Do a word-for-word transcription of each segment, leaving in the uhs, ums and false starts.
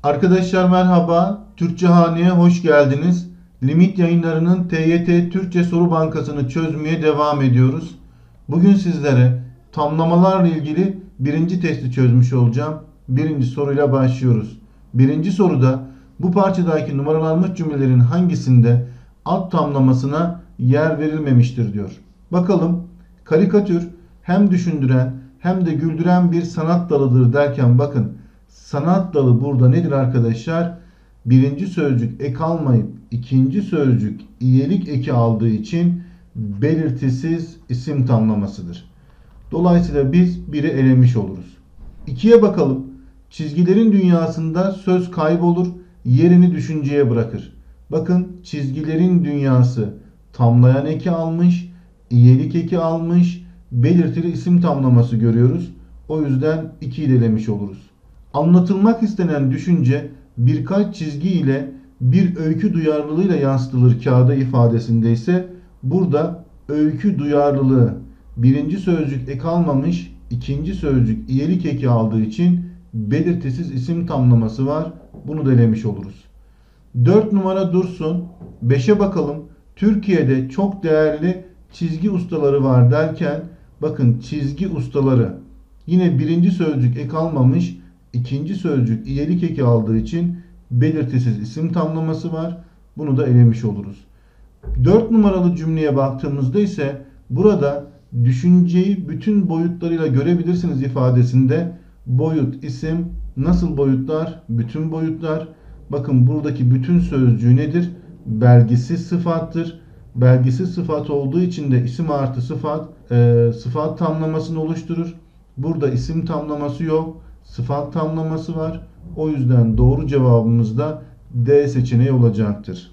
Arkadaşlar merhaba, Türkçe Hane'ye hoş geldiniz. Limit Yayınları'nın T Y T Türkçe Soru Bankası'nı çözmeye devam ediyoruz. Bugün sizlere tamlamalarla ilgili birinci testi çözmüş olacağım. Birinci soruyla başlıyoruz. Birinci soruda bu parçadaki numaralanmış cümlelerin hangisinde alt tamlamasına yer verilmemiştir diyor. Bakalım, karikatür hem düşündüren hem de güldüren bir sanat dalıdır derken bakın, sanat dalı burada nedir arkadaşlar? Birinci sözcük ek almayıp ikinci sözcük iyelik eki aldığı için belirtisiz isim tamlamasıdır. Dolayısıyla biz biri elemiş oluruz. ikiye bakalım. Çizgilerin dünyasında söz kaybolur, yerini düşünceye bırakır. Bakın, çizgilerin dünyası tamlayan eki almış, iyelik eki almış, belirtili isim tamlaması görüyoruz. O yüzden ikiyi de elemiş oluruz. Anlatılmak istenen düşünce birkaç çizgi ile bir öykü duyarlılığıyla yansıtılır kağıda ifadesinde ise burada öykü duyarlılığı birinci sözcük ek almamış, ikinci sözcük iyelik eki aldığı için belirtisiz isim tamlaması var. Bunu da elemiş oluruz. dört numara dursun. beşe bakalım. Türkiye'de çok değerli çizgi ustaları var derken bakın, çizgi ustaları yine birinci sözcük ek almamış, ikinci sözcük iyelik eki aldığı için belirtisiz isim tamlaması var. Bunu da elemiş oluruz. dört numaralı cümleye baktığımızda ise burada düşünceyi bütün boyutlarıyla görebilirsiniz ifadesinde boyut, isim, nasıl boyutlar? Bütün boyutlar. Bakın, buradaki bütün sözcüğü nedir? Belgisiz sıfattır. Belgisiz sıfat olduğu için de isim artı sıfat e, sıfat tamlamasını oluşturur. Burada isim tamlaması yok. Sıfat tamlaması var. O yüzden doğru cevabımız da D seçeneği olacaktır.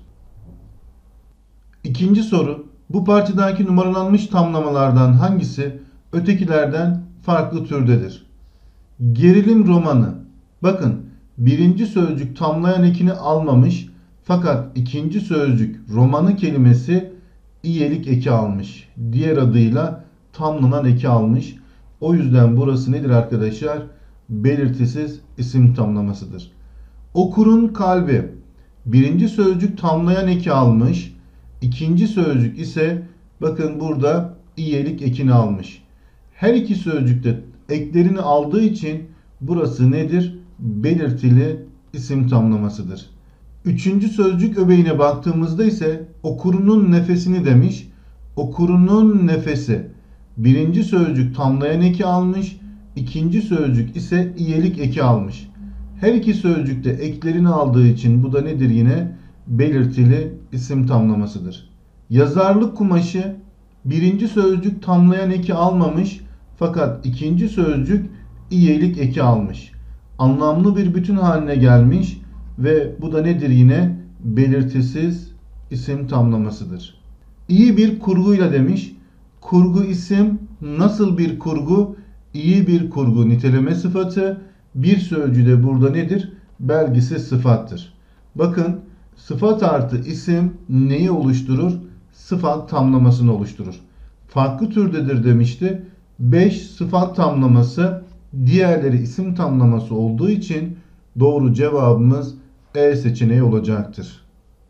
İkinci soru. Bu parçadaki numaralanmış tamlamalardan hangisi ötekilerden farklı türdedir? Gerilim romanı. Bakın, birinci sözcük tamlayan ekini almamış fakat ikinci sözcük romanı kelimesi iyelik eki almış. Diğer adıyla tamlanan eki almış. O yüzden burası nedir arkadaşlar? Belirtisiz isim tamlamasıdır. Okurun kalbi. Birinci sözcük tamlayan eki almış. İkinci sözcük ise bakın burada iyelik ekini almış. Her iki sözcükte eklerini aldığı için burası nedir? Belirtili isim tamlamasıdır. Üçüncü sözcük öbeğine baktığımızda ise okurunun nefesini demiş. Okurunun nefesi. Birinci sözcük tamlayan eki almış. İkinci sözcük ise iyelik eki almış. Her iki sözcükte eklerini aldığı için bu da nedir yine? Belirtili isim tamlamasıdır. Yazarlık kumaşı. Birinci sözcük tamlayan eki almamış fakat ikinci sözcük iyelik eki almış. Anlamlı bir bütün haline gelmiş ve bu da nedir yine? Belirtisiz isim tamlamasıdır. İyi bir kurguyla demiş. Kurgu isim, nasıl bir kurgu? İyi bir kurgu niteleme sıfatı. Bir sözcüğü de burada nedir? Belgisiz sıfattır. Bakın, sıfat artı isim neyi oluşturur? Sıfat tamlamasını oluşturur. Farklı türdedir demişti. beş sıfat tamlaması, diğerleri isim tamlaması olduğu için doğru cevabımız E seçeneği olacaktır.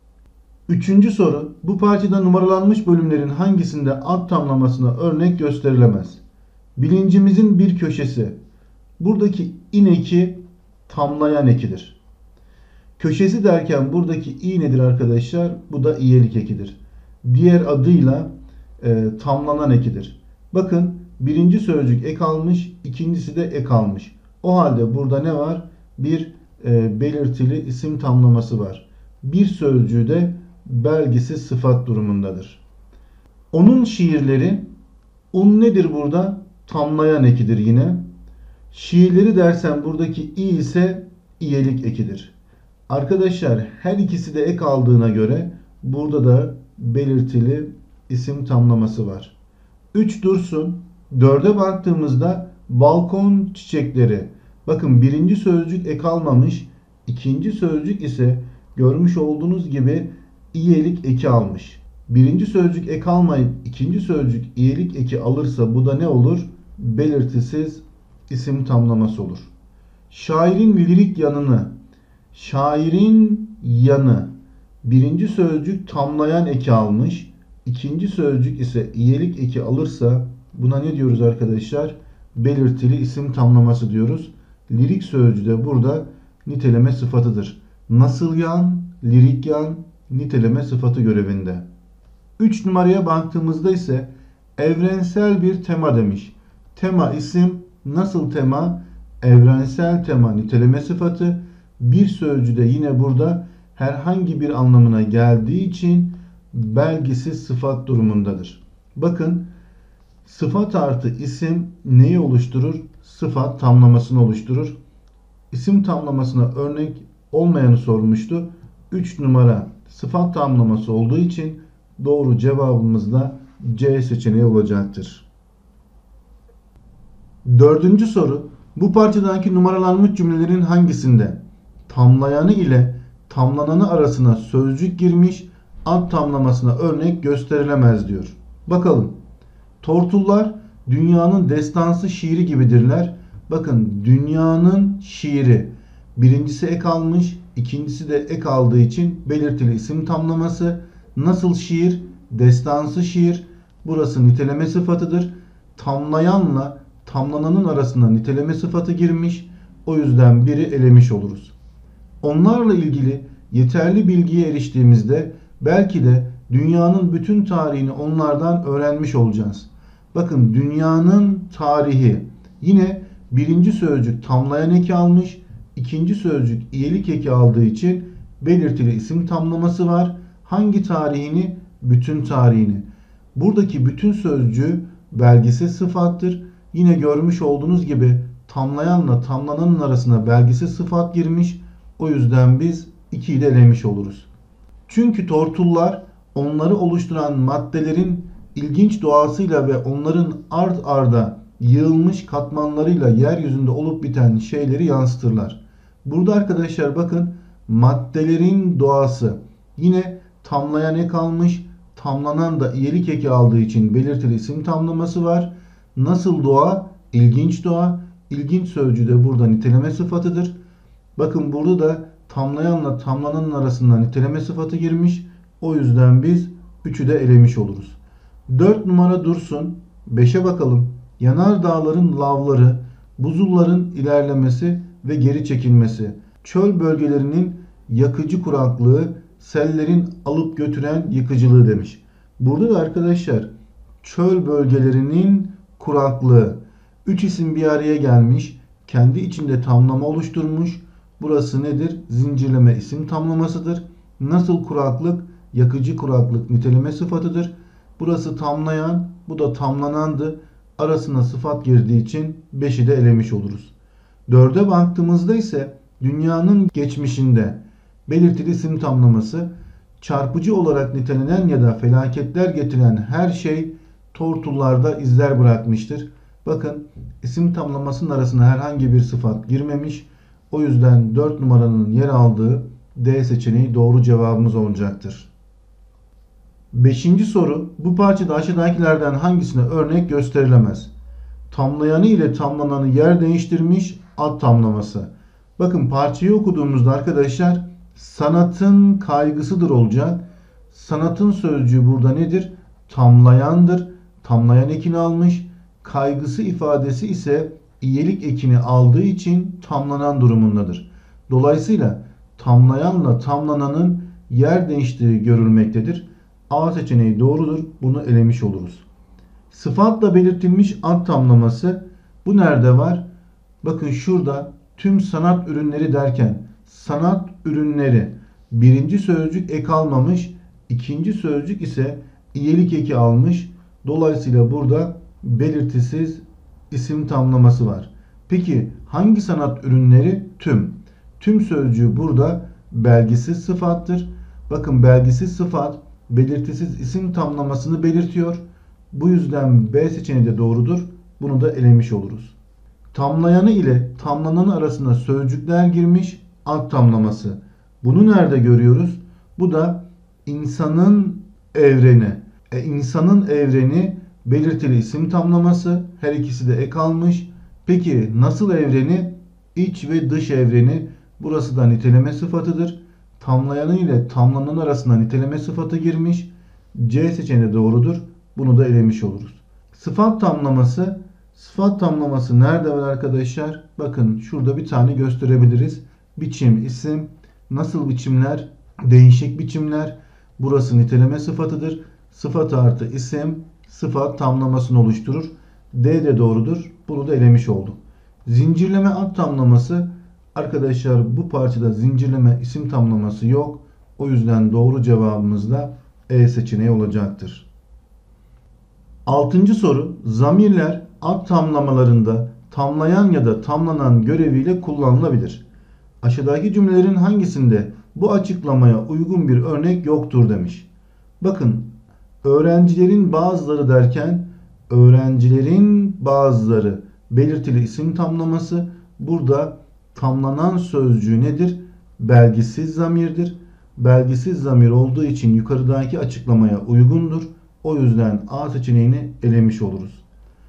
Üçüncü soru. Bu parçada numaralanmış bölümlerin hangisinde alt tamlamasına örnek gösterilemez? Bilincimizin bir köşesi. Buradaki in eki tamlayan ekidir. Köşesi derken buradaki i nedir arkadaşlar? Bu da iyelik ekidir. Diğer adıyla e, tamlanan ekidir. Bakın, birinci sözcük ek almış, ikincisi de ek almış. O halde burada ne var? Bir e, belirtili isim tamlaması var. Bir sözcüğü de belgisiz sıfat durumundadır. Onun şiirleri, un nedir burada? Tamlayan ekidir yine. Şiirleri dersen buradaki i ise iyelik ekidir. Arkadaşlar, her ikisi de ek aldığına göre burada da belirtili isim tamlaması var. üç dursun. dörde baktığımızda balkon çiçekleri. Bakın, birinci sözcük ek almamış. İkinci sözcük ise görmüş olduğunuz gibi iyelik eki almış. Birinci sözcük ek almayıp ikinci sözcük iyelik eki alırsa bu da ne olur? Belirtisiz isim tamlaması olur. Şairin lirik yanını. Şairin yanı birinci sözcük tamlayan eki almış. İkinci sözcük ise iyelik eki alırsa buna ne diyoruz arkadaşlar? Belirtili isim tamlaması diyoruz. Lirik sözcüğü de burada niteleme sıfatıdır. Nasıl yan, lirik yan niteleme sıfatı görevinde. üç numaraya baktığımızda ise evrensel bir tema demiş. Tema isim, nasıl tema? Evrensel tema niteleme sıfatı. Bir sözcüğü de yine burada herhangi bir anlamına geldiği için belgisiz sıfat durumundadır. Bakın, sıfat artı isim neyi oluşturur? Sıfat tamlamasını oluşturur. İsim tamlamasına örnek olmayanı sormuştu. üç numara sıfat tamlaması olduğu için doğru cevabımız da C seçeneği olacaktır. Dördüncü soru. Bu parçadaki numaralanmış cümlelerin hangisinde tamlayanı ile tamlananı arasına sözcük girmiş, ad tamlamasına örnek gösterilemez diyor. Bakalım. Tortullar dünyanın destansı şiiri gibidirler. Bakın, dünyanın şiiri. Birincisi ek almış, ikincisi de ek aldığı için belirtili isim tamlaması. Nasıl şiir? Destansı şiir. Burası niteleme sıfatıdır. Tamlayanla tamlananın arasına niteleme sıfatı girmiş. O yüzden biri elemiş oluruz. Onlarla ilgili yeterli bilgiye eriştiğimizde belki de dünyanın bütün tarihini onlardan öğrenmiş olacağız. Bakın, dünyanın tarihi yine birinci sözcük tamlayan eki almış, ikinci sözcük iyelik eki aldığı için belirtili isim tamlaması var. Hangi tarihini? Bütün tarihini. Buradaki bütün sözcüğü belgisiz sıfattır. Yine görmüş olduğunuz gibi tamlayanla tamlananın arasına belgisiz sıfat girmiş. O yüzden biz ikiyi de elemiş oluruz. Çünkü tortullar onları oluşturan maddelerin ilginç doğasıyla ve onların art arda yığılmış katmanlarıyla yeryüzünde olup biten şeyleri yansıtırlar. Burada arkadaşlar bakın, maddelerin doğası yine tamlayan ek almış, tamlanan da iyelik eki aldığı için belirtili isim tamlaması var. Nasıl doğa? İlginç doğa. İlginç sözcüğü de burada niteleme sıfatıdır. Bakın, burada da tamlayanla tamlananın arasında niteleme sıfatı girmiş. O yüzden biz üçü de elemiş oluruz. dört numara dursun. beşe bakalım. Yanardağların lavları, buzulların ilerlemesi ve geri çekilmesi, çöl bölgelerinin yakıcı kuraklığı, sellerin alıp götüren yıkıcılığı demiş. Burada da arkadaşlar çöl bölgelerinin kuraklığı. Üç isim bir araya gelmiş. Kendi içinde tamlama oluşturmuş. Burası nedir? Zincirleme isim tamlamasıdır. Nasıl kuraklık? Yakıcı kuraklık niteleme sıfatıdır. Burası tamlayan, bu da tamlanandı. Arasına sıfat girdiği için beşi de elemiş oluruz. dörde baktığımızda ise dünyanın geçmişinde belirtili isim tamlaması, çarpıcı olarak nitelenen ya da felaketler getiren her şey tortullarda izler bırakmıştır. Bakın, isim tamlamasının arasına herhangi bir sıfat girmemiş. O yüzden dört numaranın yer aldığı D seçeneği doğru cevabımız olacaktır. beşinci soru. Bu parçada aşağıdakilerden hangisine örnek gösterilemez? Tamlayanı ile tamlananı yer değiştirmiş, ad tamlaması. Bakın, parçayı okuduğumuzda arkadaşlar sanatın kaygısıdır olacak. Sanatın sözcüğü burada nedir? Tamlayandır. Tamlayan ekini almış. Kaygısı ifadesi ise iyelik ekini aldığı için tamlanan durumundadır. Dolayısıyla tamlayanla tamlananın yer değiştiği görülmektedir. A seçeneği doğrudur. Bunu elemiş oluruz. Sıfatla belirtilmiş ad tamlaması. Bu nerede var? Bakın, şurada tüm sanat ürünleri derken sanat ürünleri birinci sözcük ek almamış, ikinci sözcük ise iyelik eki almış. Dolayısıyla burada belirtisiz isim tamlaması var. Peki hangi sanat ürünleri? Tüm. Tüm sözcüğü burada belgisiz sıfattır. Bakın, belgisiz sıfat belirtisiz isim tamlamasını belirtiyor. Bu yüzden B seçeneği de doğrudur. Bunu da elemiş oluruz. Tamlayanı ile tamlananın arasında sözcükler girmiş, ad tamlaması. Bunu nerede görüyoruz? Bu da insanın evreni. E, insanın evreni belirtili isim tamlaması. Her ikisi de ek almış. Peki nasıl evreni? İç ve dış evreni. Burası da niteleme sıfatıdır. Tamlayanı ile tamlanan arasında niteleme sıfatı girmiş. C seçeneği doğrudur. Bunu da elemiş oluruz. Sıfat tamlaması. Sıfat tamlaması nerede var arkadaşlar? Bakın şurada bir tane gösterebiliriz. Biçim, isim. Nasıl biçimler? Değişik biçimler. Burası niteleme sıfatıdır. Sıfat artı isim sıfat tamlamasını oluşturur. D de doğrudur. Bunu da elemiş olduk. Zincirleme ad tamlaması. Arkadaşlar bu parçada zincirleme isim tamlaması yok. O yüzden doğru cevabımız da E seçeneği olacaktır. Altıncı soru. Zamirler ad tamlamalarında tamlayan ya da tamlanan göreviyle kullanılabilir. Aşağıdaki cümlelerin hangisinde bu açıklamaya uygun bir örnek yoktur demiş. Bakın, öğrencilerin bazıları derken öğrencilerin bazıları belirtili isim tamlaması. Burada tamlanan sözcüğü nedir? Belgisiz zamirdir. Belgisiz zamir olduğu için yukarıdaki açıklamaya uygundur. O yüzden A seçeneğini elemiş oluruz.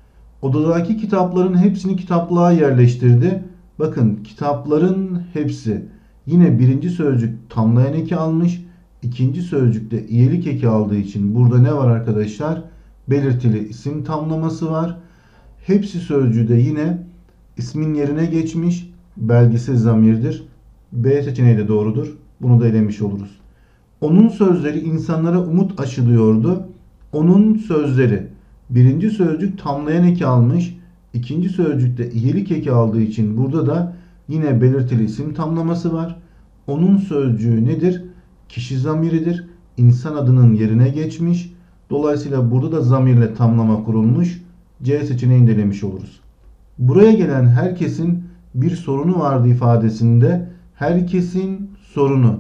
Odadaki kitapların hepsini kitaplığa yerleştirdi. Bakın, kitapların hepsi. Yine birinci sözcük tamlayan eki almış. İkinci sözcükte iyelik eki aldığı için burada ne var arkadaşlar? Belirtili isim tamlaması var. Hepsi sözcüğü de yine ismin yerine geçmiş. Belgisiz zamirdir. B seçeneği de doğrudur. Bunu da elemiş oluruz. Onun sözleri insanlara umut aşılıyordu. Onun sözleri. Birinci sözcük tamlayan eki almış. İkinci sözcükte iyelik eki aldığı için burada da yine belirtili isim tamlaması var. Onun sözcüğü nedir? Kişi zamiridir. İnsan adının yerine geçmiş. Dolayısıyla burada da zamirle tamlama kurulmuş. C seçeneğini de elemiş oluruz. Buraya gelen herkesin bir sorunu vardı ifadesinde herkesin sorunu.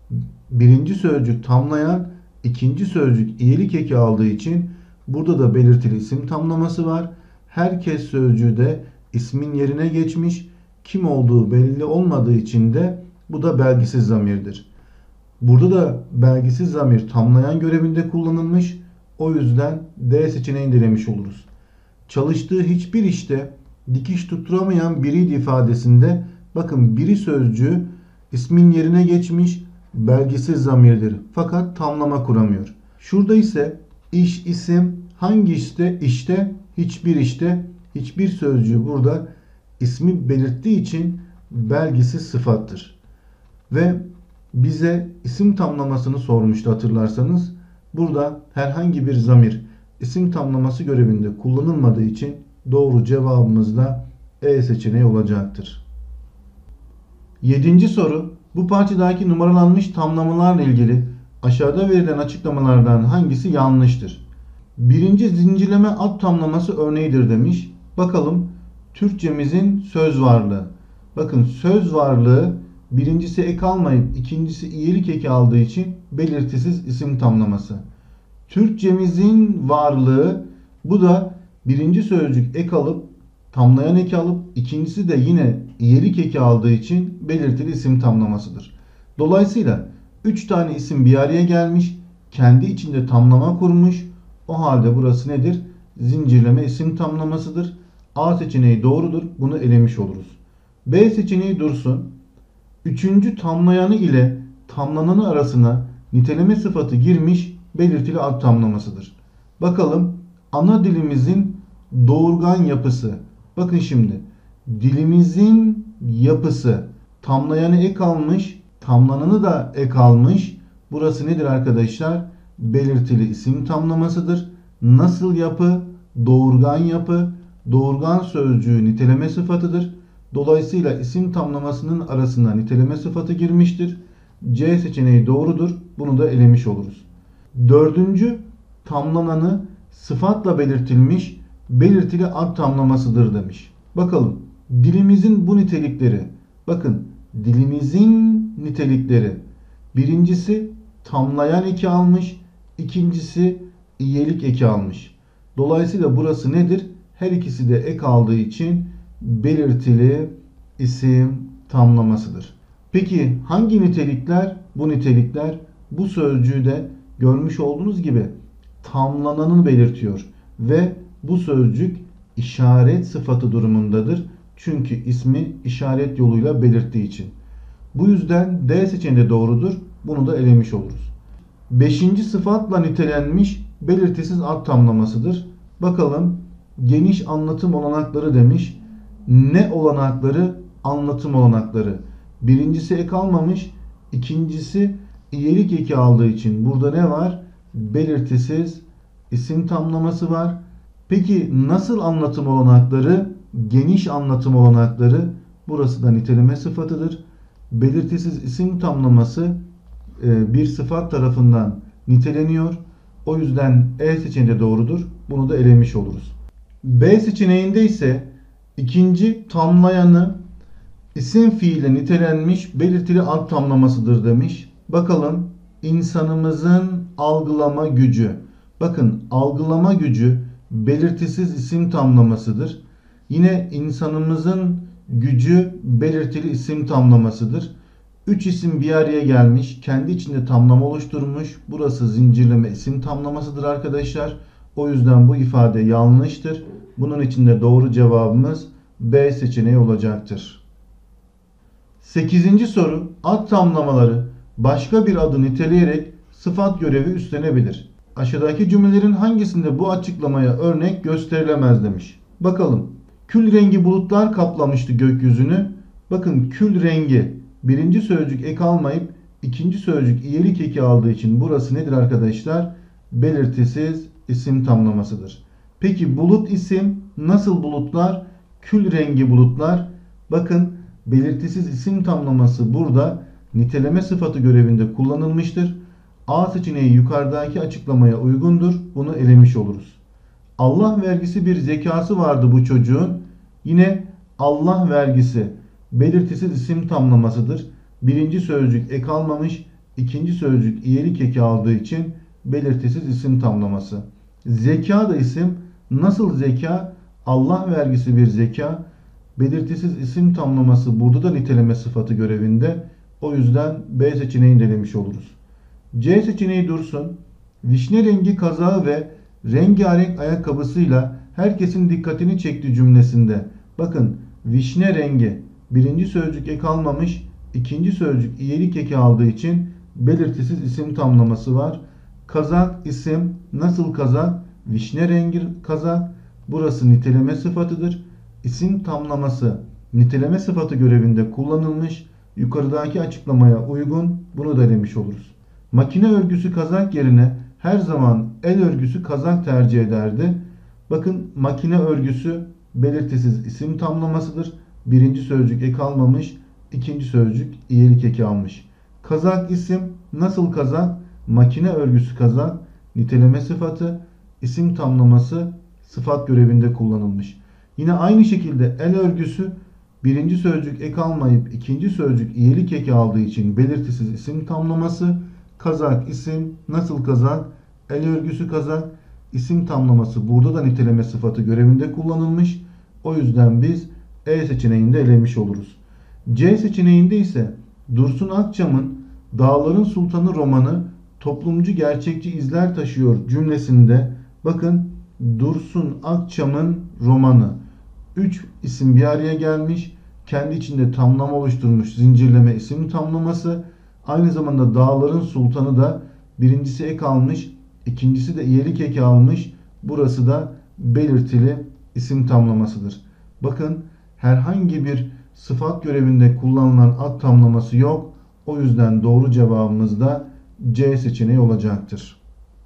Birinci sözcük tamlayan, ikinci sözcük iyelik eki aldığı için burada da belirtili isim tamlaması var. Herkes sözcüğü de ismin yerine geçmiş. Kim olduğu belli olmadığı için de bu da belgisiz zamirdir. Burada da belgisiz zamir tamlayan görevinde kullanılmış. O yüzden D seçeneğini elemiş oluruz. Çalıştığı hiçbir işte dikiş tutturamayan biriydi ifadesinde bakın biri sözcüğü ismin yerine geçmiş, belgisiz zamirdir. Fakat tamlama kuramıyor. Şurada ise iş, isim, hangi işte? İşte, hiçbir işte, hiçbir sözcüğü burada ismi belirttiği için belgisiz sıfattır. Ve bize isim tamlamasını sormuştu hatırlarsanız. Burada herhangi bir zamir isim tamlaması görevinde kullanılmadığı için doğru cevabımız da E seçeneği olacaktır. Yedinci soru. Bu parçadaki numaralanmış tamlamalarla ilgili aşağıda verilen açıklamalardan hangisi yanlıştır? Birinci zincirleme ad tamlaması örneğidir demiş. Bakalım Türkçemizin söz varlığı. Bakın söz varlığı birincisi ek almayıp ikincisi iyelik eki aldığı için belirtisiz isim tamlaması. Türkçemizin varlığı, bu da birinci sözcük ek alıp tamlayan eki alıp ikincisi de yine iyelik eki aldığı için belirtili isim tamlamasıdır. Dolayısıyla üç tane isim bir araya gelmiş, kendi içinde tamlama kurmuş. O halde burası nedir? Zincirleme isim tamlamasıdır. A seçeneği doğrudur. Bunu elemiş oluruz. B seçeneği dursun. Üçüncü tamlayanı ile tamlananı arasına niteleme sıfatı girmiş, belirtili ad tamlamasıdır. Bakalım ana dilimizin doğurgan yapısı. Bakın şimdi dilimizin yapısı tamlayanı ek almış, tamlananı da ek almış. Burası nedir arkadaşlar? Belirtili isim tamlamasıdır. Nasıl yapı? Doğurgan yapı. Doğurgan sözcüğü niteleme sıfatıdır. Dolayısıyla isim tamlamasının arasına niteleme sıfatı girmiştir. C seçeneği doğrudur. Bunu da elemiş oluruz. Dördüncü tamlananı sıfatla belirtilmiş belirtili ad tamlamasıdır demiş. Bakalım dilimizin bu nitelikleri. Bakın dilimizin nitelikleri. Birincisi tamlayan eki almış. İkincisi iyelik eki almış. Dolayısıyla burası nedir? Her ikisi de ek aldığı için belirtili isim tamlamasıdır. Peki hangi nitelikler? Bu nitelikler bu sözcüğü de görmüş olduğunuz gibi tamlananı belirtiyor ve bu sözcük işaret sıfatı durumundadır. Çünkü ismi işaret yoluyla belirttiği için. Bu yüzden D seçeneği de doğrudur. Bunu da elemiş oluruz. Beşinci sıfatla nitelenmiş belirtisiz ad tamlamasıdır. Bakalım, geniş anlatım olanakları demiş. Ne olanakları? Anlatım olanakları. Birincisi ek almamış, ikincisi iyelik eki aldığı için burada ne var? Belirtisiz isim tamlaması var. Peki nasıl anlatım olanakları? Geniş anlatım olanakları. Burası da niteleme sıfatıdır. Belirtisiz isim tamlaması bir sıfat tarafından niteleniyor. O yüzden E seçeneği de doğrudur. Bunu da elemiş oluruz. B seçeneğinde ise ikinci tamlayanı isim fiile nitelenmiş belirtili ad tamlamasıdır demiş. Bakalım, insanımızın algılama gücü. Bakın, algılama gücü belirtisiz isim tamlamasıdır. Yine insanımızın gücü belirtili isim tamlamasıdır. Üç isim bir araya gelmiş, kendi içinde tamlama oluşturmuş. Burası zincirleme isim tamlamasıdır arkadaşlar. O yüzden bu ifade yanlıştır. Bunun için de doğru cevabımız B seçeneği olacaktır. Sekizinci soru. Ad tamlamaları başka bir adı niteleyerek sıfat görevi üstlenebilir. Aşağıdaki cümlelerin hangisinde bu açıklamaya örnek gösterilemez demiş. Bakalım. Kül rengi bulutlar kaplamıştı gökyüzünü. Bakın, kül rengi birinci sözcük ek almayıp ikinci sözcük iyelik eki aldığı için burası nedir arkadaşlar? Belirtisiz isim tamlamasıdır. Peki bulut isim nasıl bulutlar? Kül rengi bulutlar. Bakın, belirtisiz isim tamlaması burada niteleme sıfatı görevinde kullanılmıştır. A seçeneği yukarıdaki açıklamaya uygundur. Bunu elemiş oluruz. Allah vergisi bir zekası vardı bu çocuğun. Yine Allah vergisi belirtisiz isim tamlamasıdır. Birinci sözcük ek almamış, ikinci sözcük iyelik eki aldığı için belirtisiz isim tamlaması. Zeka da isim. Nasıl zeka? Allah vergisi bir zeka. Belirtisiz isim tamlaması burada da niteleme sıfatı görevinde. O yüzden B seçeneğini elemiş oluruz. C seçeneği dursun. Vişne rengi kazağı ve rengarenk ayakkabısıyla herkesin dikkatini çekti cümlesinde. Bakın, vişne rengi birinci sözcük ek almamış, ikinci sözcük iyelik eki aldığı için belirtisiz isim tamlaması var. Kazak isim. Nasıl kazak? Vişne rengi kazak. Burası niteleme sıfatıdır. İsim tamlaması niteleme sıfatı görevinde kullanılmış. Yukarıdaki açıklamaya uygun. Bunu da demiş oluruz. Makine örgüsü kazak yerine her zaman el örgüsü kazak tercih ederdi. Bakın, makine örgüsü belirtisiz isim tamlamasıdır. Birinci sözcük ek almamış, ikinci sözcük iyelik eki almış. Kazak isim. Nasıl kazak? Makine örgüsü kazak. Niteleme sıfatı, isim tamlaması sıfat görevinde kullanılmış. Yine aynı şekilde el örgüsü birinci sözcük ek almayıp ikinci sözcük iyelik eki aldığı için belirtisiz isim tamlaması. Kazak isim. Nasıl kazak? El örgüsü kazak. İsim tamlaması burada da niteleme sıfatı görevinde kullanılmış. O yüzden biz E seçeneğinde elemiş oluruz. C seçeneğinde ise Dursun Akçam'ın Dağların Sultanı romanı toplumcu gerçekçi izler taşıyor cümlesinde bakın, Dursun Akçam'ın romanı. üç isim bir araya gelmiş. Kendi içinde tamlama oluşturmuş zincirleme isim tamlaması. Aynı zamanda Dağların Sultanı da birincisi ek almış, ikincisi de iyelik eki almış. Burası da belirtili isim tamlamasıdır. Bakın, herhangi bir sıfat görevinde kullanılan ad tamlaması yok. O yüzden doğru cevabımız da C seçeneği olacaktır.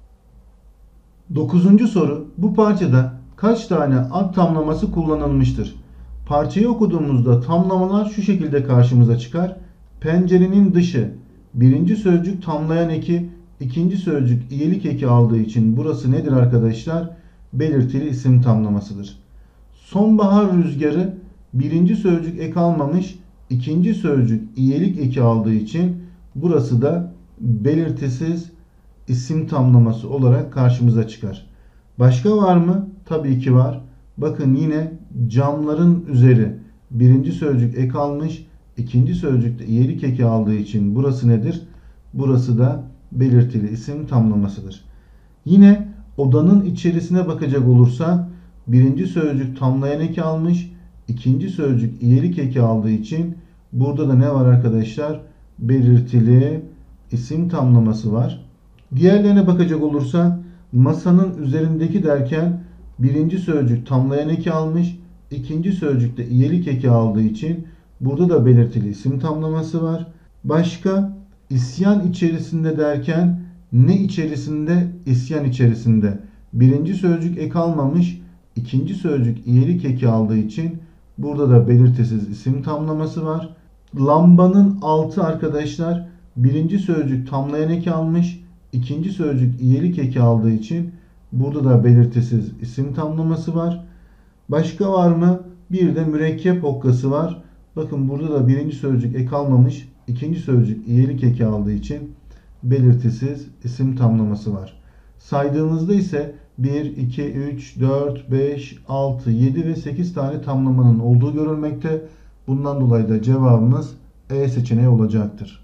Dokuzuncu soru. Bu parçada kaç tane ad tamlaması kullanılmıştır? Parçayı okuduğumuzda tamlamalar şu şekilde karşımıza çıkar. Pencerenin dışı. Birinci sözcük tamlayan eki, ikinci sözcük iyelik eki aldığı için burası nedir arkadaşlar? Belirtili isim tamlamasıdır. Sonbahar rüzgarı birinci sözcük ek almamış, ikinci sözcük iyelik eki aldığı için burası da belirtisiz isim tamlaması olarak karşımıza çıkar. Başka var mı? Tabii ki var. Bakın, yine camların üzeri birinci sözcük ek almış, ikinci sözcükte iyelik eki aldığı için burası nedir? Burası da belirtili isim tamlamasıdır. Yine odanın içerisine bakacak olursak birinci sözcük tamlayan eki almış, ikinci sözcük iyelik eki aldığı için Burada da ne var arkadaşlar? Belirtili isim tamlaması var. Diğerlerine bakacak olursak masanın üzerindeki derken birinci sözcük tamlayan eki almış. İkinci sözcükte iyelik eki aldığı için burada da belirtili isim tamlaması var. Başka isyan içerisinde derken ne içerisinde? İsyan içerisinde. Birinci sözcük ek almamış. İkinci sözcük iyelik eki aldığı için burada da belirtisiz isim tamlaması var. Lambanın altı arkadaşlar birinci sözcük tamlayan eki almış. İkinci sözcük iyelik eki aldığı için burada da belirtisiz isim tamlaması var. Başka var mı? Bir de mürekkep okkası var. Bakın burada da birinci sözcük ek almamış. İkinci sözcük iyelik eki aldığı için belirtisiz isim tamlaması var. Saydığımızda ise bir, iki, üç, dört, beş, altı, yedi ve sekiz tane tamlamanın olduğu görülmekte. Bundan dolayı da cevabımız E seçeneği olacaktır.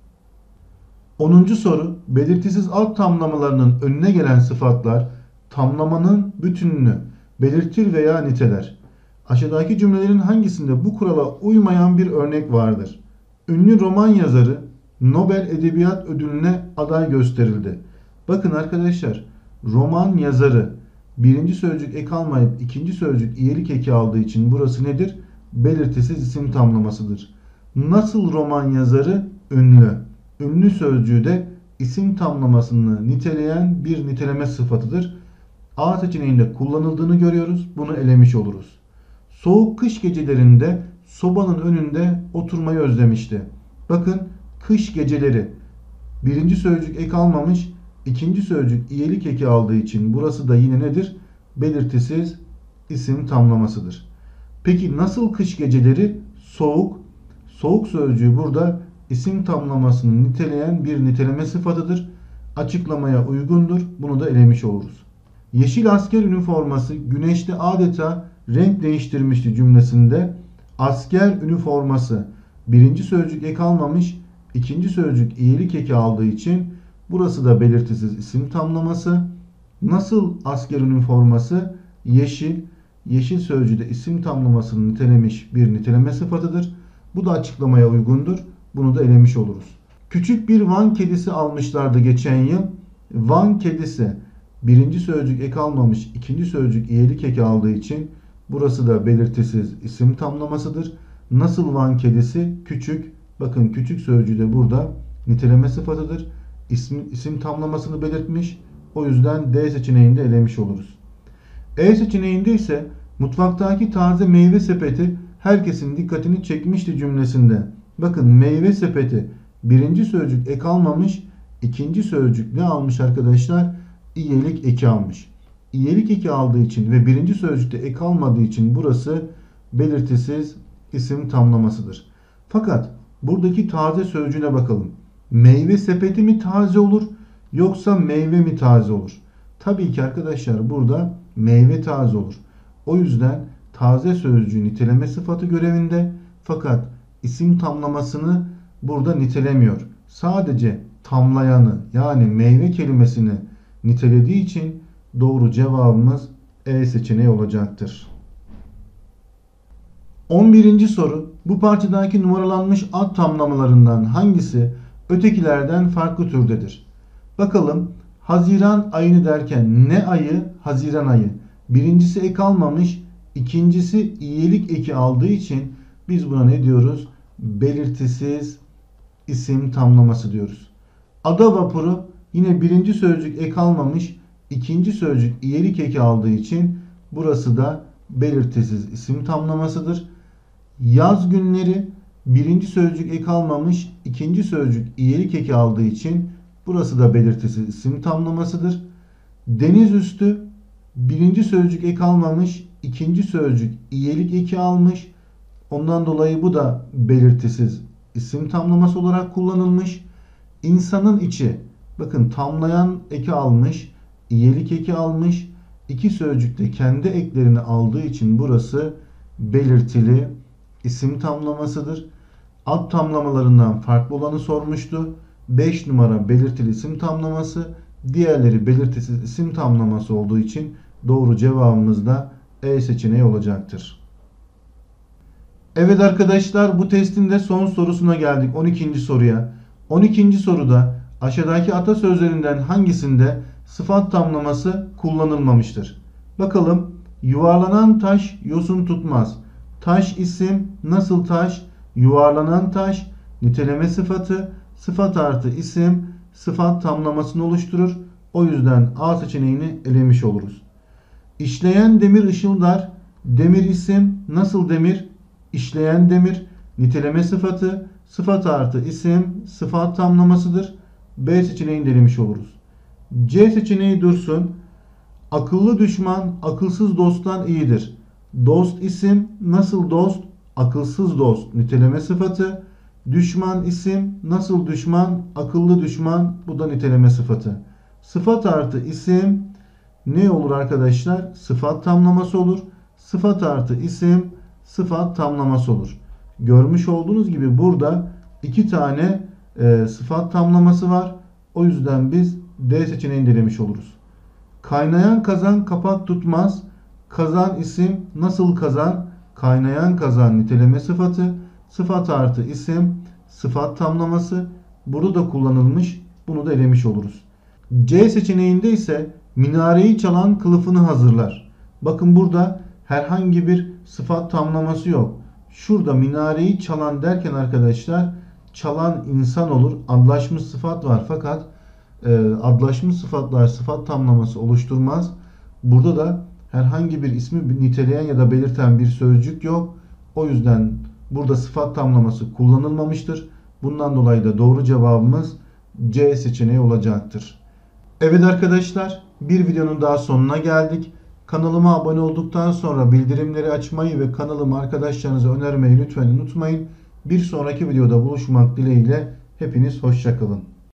onuncu soru. Belirtisiz alt tamlamalarının önüne gelen sıfatlar tamlamanın bütününü belirtir veya niteler. Aşağıdaki cümlelerin hangisinde bu kurala uymayan bir örnek vardır? Ünlü roman yazarı Nobel Edebiyat Ödülü'ne aday gösterildi. Bakın arkadaşlar, roman yazarı birinci sözcük ek almayıp ikinci sözcük iyelik eki aldığı için burası nedir? Belirtisiz isim tamlamasıdır. Nasıl roman yazarı? Ünlü. Ünlü sözcüğü de isim tamlamasını niteleyen bir niteleme sıfatıdır. A seçeneğinde kullanıldığını görüyoruz. Bunu elemiş oluruz. Soğuk kış gecelerinde sobanın önünde oturmayı özlemişti. Bakın, kış geceleri birinci sözcük ek almamış, ikinci sözcük iyelik eki aldığı için burası da yine nedir? Belirtisiz isim tamlamasıdır. Peki nasıl kış geceleri? Soğuk. Soğuk sözcüğü burada isim tamlamasını niteleyen bir niteleme sıfatıdır. Açıklamaya uygundur. Bunu da elemiş oluruz. Yeşil asker üniforması güneşte adeta renk değiştirmişti cümlesinde asker üniforması birinci sözcük ek almamış, ikinci sözcük iyelik eki aldığı için burası da belirtisiz isim tamlaması. Nasıl asker üniforması? Yeşil. Yeşil sözcüğü de isim tamlamasını nitelemiş bir niteleme sıfatıdır. Bu da açıklamaya uygundur. Bunu da elemiş oluruz. Küçük bir Van kedisi almışlardı geçen yıl. Van kedisi birinci sözcük ek almamış, ikinci sözcük iyelik eki aldığı için burası da belirtisiz isim tamlamasıdır. Nasıl Van kedisi? Küçük. Bakın, küçük sözcüğü de burada niteleme sıfatıdır. İsim, isim tamlamasını belirtmiş. O yüzden D seçeneğinde elemiş oluruz. E seçeneğinde ise mutfaktaki taze meyve sepeti herkesin dikkatini çekmişti cümlesinde. Bakın, meyve sepeti birinci sözcük ek almamış, ikinci sözcük ne almış arkadaşlar? İyelik eki almış. İyelik eki aldığı için ve birinci sözcükte ek almadığı için burası belirtisiz isim tamlamasıdır. Fakat buradaki taze sözcüğüne bakalım. Meyve sepeti mi taze olur yoksa meyve mi taze olur? Tabii ki arkadaşlar burada meyve taze olur. O yüzden taze sözcüğü niteleme sıfatı görevinde, fakat isim tamlamasını burada nitelemiyor. Sadece tamlayanı, yani meyve kelimesini nitelediği için doğru cevabımız E seçeneği olacaktır. on birinci soru. Bu parçadaki numaralanmış ad tamlamalarından hangisi ötekilerden farklı türdedir? Bakalım, Haziran ayını derken ne ayı? Haziran ayı. Birincisi ek almamış, ikincisi iyelik eki aldığı için biz buna ne diyoruz? Belirtisiz isim tamlaması diyoruz. Ada vapuru yine birinci sözcük ek almamış, ikinci sözcük iyelik eki aldığı için burası da belirtisiz isim tamlamasıdır. Yaz günleri birinci sözcük ek almamış, ikinci sözcük iyelik eki aldığı için burası da belirtisiz isim tamlamasıdır. Deniz üstü birinci sözcük ek almamış, ikinci sözcük iyelik eki almış. Ondan dolayı bu da belirtisiz isim tamlaması olarak kullanılmış. İnsanın içi, bakın, tamlayan eki almış, iyelik eki almış. İki sözcük de kendi eklerini aldığı için burası belirtili isim tamlamasıdır. Ad tamlamalarından farklı olanı sormuştu. beş numara belirtili isim tamlaması, diğerleri belirtisiz isim tamlaması olduğu için doğru cevabımız da E seçeneği olacaktır. Evet arkadaşlar, bu testin de son sorusuna geldik. on ikinci soruya. on ikinci soruda aşağıdaki atasözlerinden hangisinde sıfat tamlaması kullanılmamıştır? Bakalım. Yuvarlanan taş yosun tutmaz. Taş isim, nasıl taş? Yuvarlanan taş. Niteleme sıfatı. Sıfat artı isim sıfat tamlamasını oluşturur. O yüzden A seçeneğini elemiş oluruz. İşleyen demir ışıldar. Demir isim, nasıl demir? İşleyen demir. Niteleme sıfatı. Sıfat artı isim sıfat tamlamasıdır. B seçeneğini denemiş oluruz. C seçeneği dursun. Akıllı düşman akılsız dosttan iyidir. Dost isim, nasıl dost? Akılsız dost. Niteleme sıfatı. Düşman isim, nasıl düşman? Akıllı düşman. Bu da niteleme sıfatı. Sıfat artı isim ne olur arkadaşlar? Sıfat tamlaması olur. Sıfat artı isim sıfat tamlaması olur. Görmüş olduğunuz gibi burada iki tane e, sıfat tamlaması var. O yüzden biz D seçeneğini denemiş oluruz. Kaynayan kazan kapak tutmaz. Kazan isim, nasıl kazan? Kaynayan kazan niteleme sıfatı. Sıfat artı isim sıfat tamlaması. Burada da kullanılmış. Bunu da elemiş oluruz. C seçeneğinde ise minareyi çalan kılıfını hazırlar. Bakın burada herhangi bir sıfat tamlaması yok. Şurada minareyi çalan derken arkadaşlar çalan insan olur. Adlaşmış sıfat var fakat e, adlaşmış sıfatlar sıfat tamlaması oluşturmaz. Burada da herhangi bir ismi niteleyen ya da belirten bir sözcük yok. O yüzden burada sıfat tamlaması kullanılmamıştır. Bundan dolayı da doğru cevabımız C seçeneği olacaktır. Evet arkadaşlar, bir videonun daha sonuna geldik. Kanalıma abone olduktan sonra bildirimleri açmayı ve kanalımı arkadaşlarınıza önermeyi lütfen unutmayın. Bir sonraki videoda buluşmak dileğiyle hepiniz hoşça kalın.